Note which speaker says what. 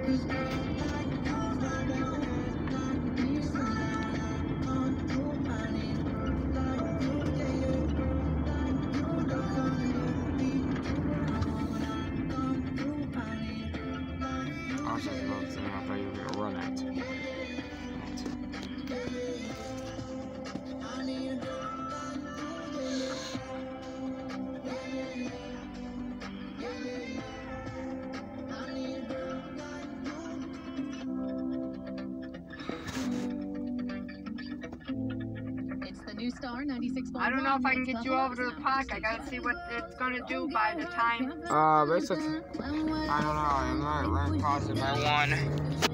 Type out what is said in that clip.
Speaker 1: I was just about to say, I thought you were gonna run it.
Speaker 2: It's the new Star 96.1.
Speaker 3: I don't know if I can get you over to the park. I gotta see what it's gonna do by the time.
Speaker 1: Basically, I don't know. I'm not right crossing my one.